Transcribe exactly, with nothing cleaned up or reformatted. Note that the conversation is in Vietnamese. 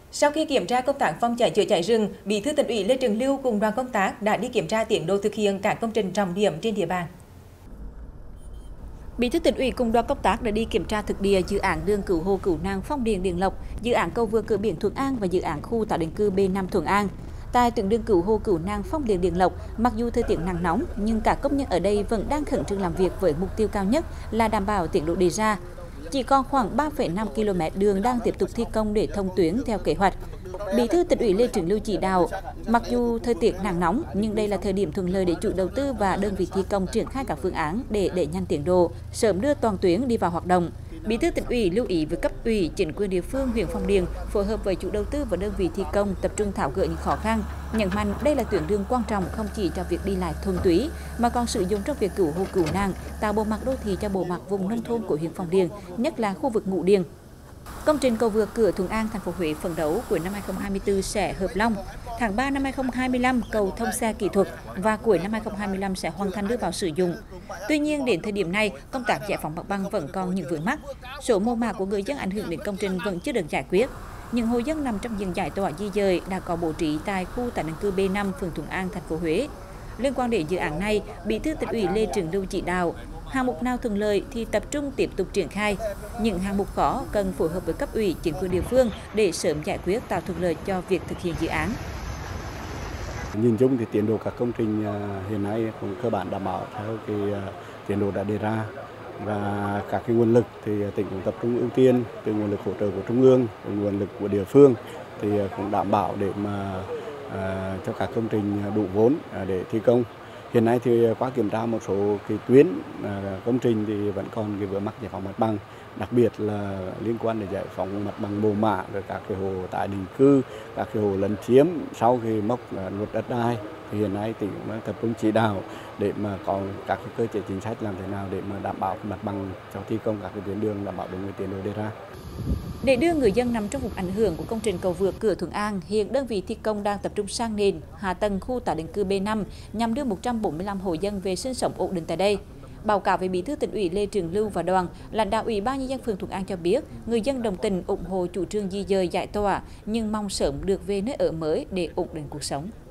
Sau khi kiểm tra công tác phòng cháy chữa cháy rừng, Bí thư Tỉnh ủy Lê Trường Lưu cùng đoàn công tác đã đi kiểm tra tiến độ thực hiện các công trình trọng điểm trên địa bàn. Bí thư Tỉnh ủy cùng đoàn công tác đã đi kiểm tra thực địa dự án đường cứu hộ cứu nạn Phong Điền Điện Lộc, dự án cầu vượt cửa biển Thuận An và dự án khu tái định cư B năm Thuận An. Tại tuyến đường cứu hộ cứu nạn Phong Điền Điện Lộc, mặc dù thời tiết nắng nóng nhưng các công nhân ở đây vẫn đang khẩn trương làm việc với mục tiêu cao nhất là đảm bảo tiến độ đề ra. Chỉ còn khoảng ba phẩy năm ki lô mét đường đang tiếp tục thi công để thông tuyến theo kế hoạch. Bí thư Tỉnh ủy Lê Trường Lưu chỉ đạo, mặc dù thời tiết nắng nóng nhưng đây là thời điểm thuận lợi để chủ đầu tư và đơn vị thi công triển khai các phương án để đẩy nhanh tiến độ, sớm đưa toàn tuyến đi vào hoạt động. Bí thư Tỉnh ủy lưu ý với cấp ủy, chính quyền địa phương huyện Phong Điền phối hợp với chủ đầu tư và đơn vị thi công tập trung tháo gỡ những khó khăn, nhấn mạnh đây là tuyến đường quan trọng không chỉ cho việc đi lại thuần túy mà còn sử dụng trong việc cứu hộ cứu nạn, tạo bộ mặt đô thị cho bộ mặt vùng nông thôn của huyện Phong Điền, nhất là khu vực Ngũ Điền. Công trình cầu vượt cửa Thuận An, thành phố Huế phấn đấu cuối năm hai không hai tư sẽ hợp long. Tháng ba năm hai không hai lăm cầu thông xe kỹ thuật và cuối năm hai không hai lăm sẽ hoàn thành đưa vào sử dụng. Tuy nhiên đến thời điểm này, công tác giải phóng mặt bằng vẫn còn những vướng mắc. Số mồ mả của người dân ảnh hưởng đến công trình vẫn chưa được giải quyết. Những hộ dân nằm trong diện giải tỏa di dời đã có bố trí tại khu tái định cư B năm phường Thuận An, thành phố Huế. Liên quan đến dự án này, Bí thư Tỉnh ủy Lê Trường Lưu chỉ đạo hạng mục nào thuận lợi thì tập trung tiếp tục triển khai. Những hạng mục khó cần phối hợp với cấp ủy, chính quyền địa phương để sớm giải quyết, tạo thuận lợi cho việc thực hiện dự án. Nhìn chung thì tiến độ các công trình hiện nay cũng cơ bản đảm bảo theo cái tiến độ đã đề ra, và các cái nguồn lực thì tỉnh cũng tập trung ưu tiên từ nguồn lực hỗ trợ của trung ương, từ nguồn lực của địa phương thì cũng đảm bảo để mà à, cho các công trình đủ vốn để thi công. Hiện nay thì qua kiểm tra một số cái tuyến à, công trình thì vẫn còn cái vướng mắc giải phóng mặt bằng, đặc biệt là liên quan đến giải phóng mặt bằng mồ mả, rồi các cái hồ tái định cư, các cái hồ lấn chiếm sau khi mốc luật đất đai. Thì hiện nay tỉnh cũng đang tập trung chỉ đạo để mà có các cái cơ chế chính sách làm thế nào để mà đảm bảo mặt bằng cho thi công các cái tuyến đường, đảm bảo đúng cái tiến độ đề ra. Để đưa người dân nằm trong vùng ảnh hưởng của công trình cầu vượt cửa Thuận An, hiện đơn vị thi công đang tập trung sang nền, hạ tầng khu tái định cư B năm nhằm đưa một trăm bốn mươi lăm hộ dân về sinh sống ổn định tại đây. Báo cáo với Bí thư Tỉnh ủy Lê Trường Lưu và đoàn, lãnh đạo Ủy ban nhân dân phường Thuận An cho biết, người dân đồng tình ủng hộ chủ trương di dời giải tỏa nhưng mong sớm được về nơi ở mới để ổn định cuộc sống.